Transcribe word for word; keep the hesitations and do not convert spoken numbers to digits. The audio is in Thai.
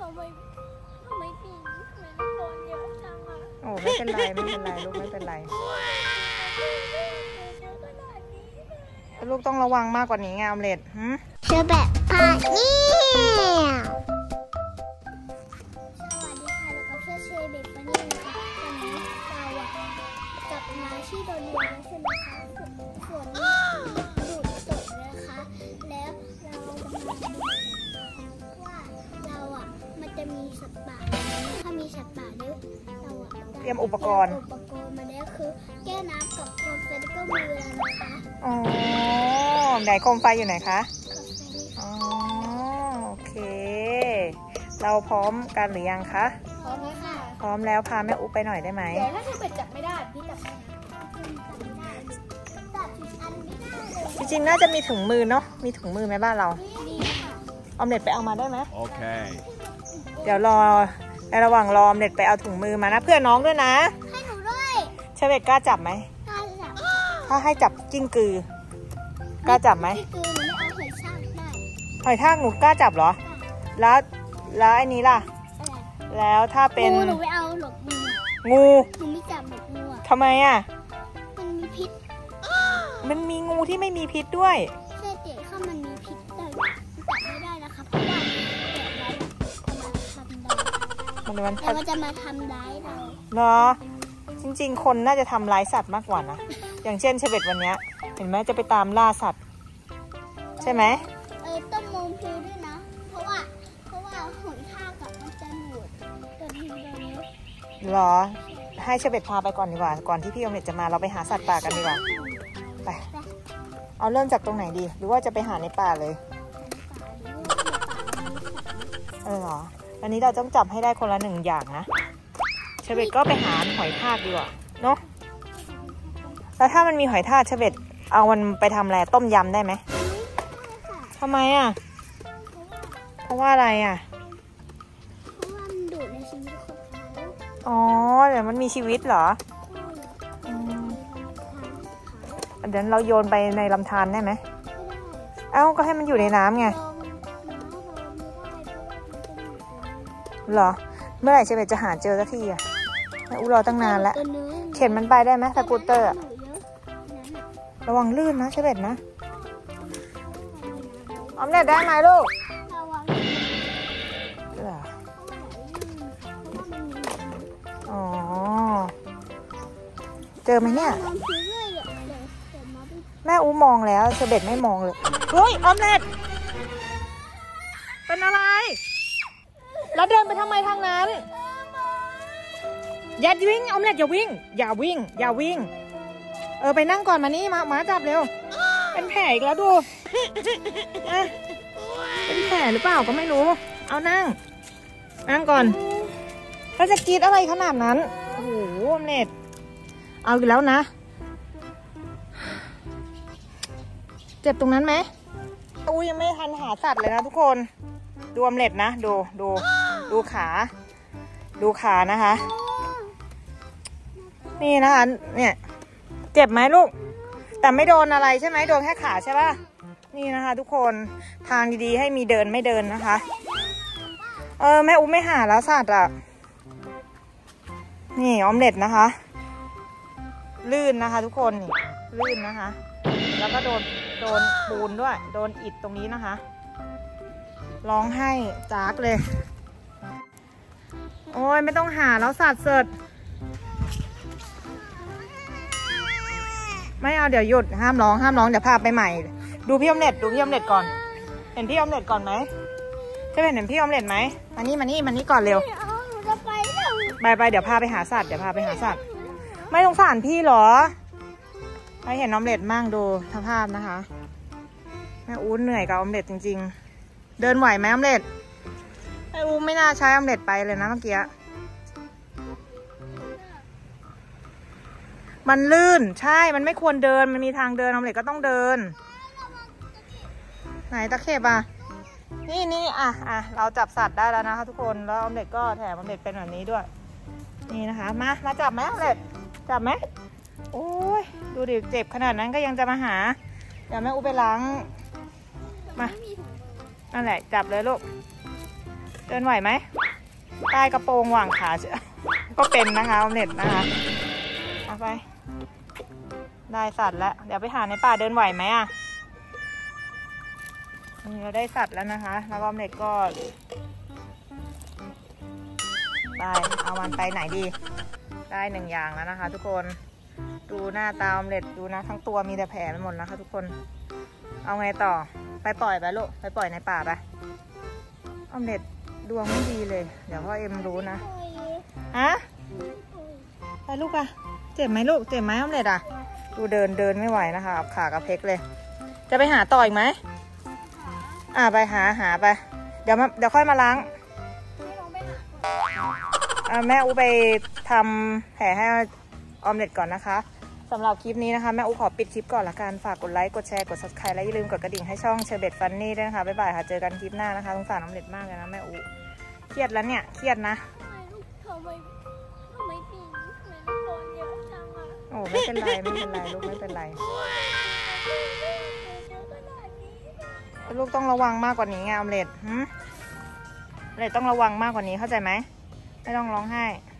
ำไมทำไมพี่ทำไมน้ำร้อนเยอะจังอะโอ้ไม่เป็นไรไม่เป็นไรลูกไม่เป็นไรลูกต้องระวังมากกว่านี้ไงออมเล็ตหืมเชอแบบพาเนี่ยสวัสดีค่ะเราก็เชื่อเชอเบกพาเนี่ยนะคะวันนี้เราอะกลับมาที่โรงเรียนใช่ไหมคะฝนดูดตกนะคะแล้วเราจะมาดูว่าเราอะมันจะมีสัตว์ป่าถ้ามีสัตว์ป่าเดี๋ยวเราอะเตรียมอุปกรณ์อุปกรณ์มาแล้วคือแก้น้ำกับโคมไฟแล้วก็มือแล้วนะคะอ๋อไหนโคมไฟอยู่ไหนคะอ๋อโอเคเราพร้อมกันหรือยังคะพร้อมแล้วค่ะพร้อมแล้วพาแม่อุ๊บไปหน่อยได้ไหมเดี๋ยวถ้าเธอเป็ดจับไม่ได้พี่จับได้จับอันไม่ได้จริงๆน่าจะมีถุงมือเนาะมีถุงมือไหมบ้านเราดีค่ะออมเล็ตไปเอามาได้ไหมโอเคเดี๋ยวรอในระหว่างรออมเล็ตไปเอาถุงมือมานะเพื่อนน้องด้วยนะให้หนูด้วยเชเวตกล้าจับไหมกล้าจับถ้าให้จับจิ้งกือกล้าจับไหมจิ้งกือหนูไม่เอาหอยทากได้หอยทากหนูกล้าจับเหรอแล้วแล้วไอ้นี้ล่ะแล้วถ้าเป็นงูหนูไม่เอาหลบงูงูหนูไม่จับหลบงูอ่ะทำไมอ่ะมันมีพิษมันมีงูที่ไม่มีพิษด้วยใช่เจ๊ข้ามันมีพิษแต่จับไม่ได้นะคะเพราะว่าเดี๋ยวเราจะมาทำร้ายมันจะมาทำร้ายเราเนาะจริงๆคนน่าจะทำร้ายสัตว์มากกว่านะอย่างเช่นเชเวตวันนี้เห็นไหมจะไปตามล่าสัตว์ใช่ไหมเออต้องมองดูด้วยนะเพราะว่าเพราะว่าหอยทากกับมันจะหลุดตัวทีเดียวนี้หรอให้เชเวตพาไปก่อนดีกว่าก่อนที่พี่ออมเล็ตจะมาเราไปหาสัตว์ป่ากันดีกว่าไปเอาเริ่มจากตรงไหนดีหรือว่าจะไปหาในป่าเลยเออเหรออันนี้เราต้องจับให้ได้คนละหนึ่งอย่างนะเชเวตก็ไปหาหอยทากดีกว่าเนาะแล้วถ้ามันมีหอยทากเชเวตเอามันไปทำอะไรต้มยำได้ไหมทำไมอ่ะเพราะว่าอะไรอ่ะเพราะว่ามันดูดในชีวิตของเขาอ๋อเดี๋ยวมันมีชีวิตเหรอเดี๋ยวเราโยนไปในลำธารได้ไหมเอ้าก็ให้มันอยู่ในน้ำไงเหรอเมื่อไหร่เชเวตจะหาเจอสักทีอ่ะอู้รอตั้งนานแล้วเข็นมันไปได้ไหมสกูตเตอร์ระวังลื่นนะเชเวตนะออมเล็ตได้ไหมลูกอ๋อเจอไหมเนี่ยแม่อู้มองแล้วเชเวตไม่มองเลยเฮ้ยออมเล็ตเป็นอะไรแล้วเดินไปทำไมทางนั้นอย่าวิ่งออมเล็ตอย่าวิ่งอย่าวิ่งอย่าวิ่งเออไปนั่งก่อนมานี่มามาจับเร็วเป็นแผลอีกแล้วดูเป็นแผลหรือเปล่าก็ไม่รู้เอานั่งนั่งก่อนแล้วจะกรีดอะไรขนาดนั้นโอ้โหออมเล็ตเอาอีกแล้วนะเจ็บตรงนั้นไหมอู้ยังไม่ทันหาสัตว์เลยนะทุกคนดูออมเล็ตนะดูดูดูขาดูขานะคะนี่นะคะเนี่ยเจ็บไหมลูกแต่ไม่โดนอะไรใช่ไหมโดนแค่ขาใช่ป่ะนี่นะคะทุกคนทางดีๆให้มีเดินไม่เดินนะคะเออแม่อุ๊ไม่หาแล้วสัตว์อ่ะนี่ออมเล็ตนะคะลื่นนะคะทุกคนนี่ลื่นนะคะแล้วก็โดนโดนปูนด้วยโดนอิฐตรงนี้นะคะร้องไห้จากเลยโอ้ยไม่ต้องหาแล้วสัตว์เสร็จไม่เอาเดี๋ยวหยุดห้ามร้องห้ามร้องเดี๋ยวพาไปใหม่ดูพี่ออมเล็ตดูพี่ออมเล็ตก่อนเห็นพี่ออมเล็ตก่อนไหมจะเห็นเห็นพี่ออมเล็ตไหมมานี่มานี่มานี่ก่อนเร็วไปไปเดี๋ยวพาไปหาสัตว์เดี๋ยวพาไปหาสัตว์ไม่สงสารพี่หรอไปเห็นออมเล็ตมั่งดูสภาพนะคะแม่อู้เหนื่อยกับออมเล็ตจริงๆเดินไหวไหมออมเล็ตแม่อู้ไม่น่าใช้ออมเล็ตไปเลยนะเมื่อกี้มันลื่นใช่มันไม่ควรเดินมันมีทางเดินออมเล็ตก็ต้องเดินไหนตะเข็บอ่ะนี่นี่อ่ะอ่ะเราจับสัตว์ได้แล้วนะคะทุกคนแล้วออมเล็ตก็แถมออมเล็ตเป็นแบบนี้ด้วยนี่นะคะมามาจับไหมออมเล็ตจับไหมโอ้ยดูดิเจ็บขนาดนั้นก็ยังจะมาหาเดี๋ยวแม่อู้ไปล้างมานั่นแหละจับเลยลูกเดินไหวไหมใต้กระโปรงหว่างขาเชื่อก็เป็นนะคะออมเล็ตนะคะเอาไปได้สัตว์แล้วเดี๋ยวไปหาในป่าเดินไหวไหมอ่ะนี่เราได้สัตว์แล้วนะคะแล้วออมเล็ตก็ไปเอามันไปไหนดีได้หนึ่งอย่างแล้วนะคะ ทุกคนดูหน้าตาออมเล็ตดูนะทั้งตัวมีแต่แผลไปหมดนะคะทุกคนเอาไงต่อไปปล่อยไปลูกไปปล่อยในป่าไปออมเล็ตดวงไม่ดีเลยเดี๋ยวพ่อเอ็มรู้นะฮะไปลูกอะเจ็บไหมลูกเจ็บไหมออมเล็ตอะดูเดินเดินไม่ไหวนะคะขากระเพกเลยจะไปหาต่ออีกไหมอ่าไปหาหาไปเดี๋ยวมาเดี๋ยวค่อยมาล้างแม่อูไปทำแผลให้ออมเล็ตก่อนนะคะสำหรับคลิปนี้นะคะแม่อูขอปิดคลิปก่อนละกันฝากกดไลค์กดแชร์กด ซับสไครบ์ และอย่าลืมกดกระดิ่งให้ช่องเชอร์เบตฟันนี่ด้วยนะคะบ๊ายบายค่ะเจอกันคลิปหน้านะคะสงสารออมเล็ตมากเลยนะแม่อูเครียดแล้วเนี่ยเครียดนะทำไมทำไมปีนทำไมโดนเยอะจังอ่ะโอ้ไม่เป็นไรไม่เป็นไรลูกไม่เป็นไรลูกต้องระวังมากกว่านี้ไงออมเล็ตหืมออมเล็ตต้องระวังมากกว่านี้เข้าใจไหมไม่ต้องร้องไห้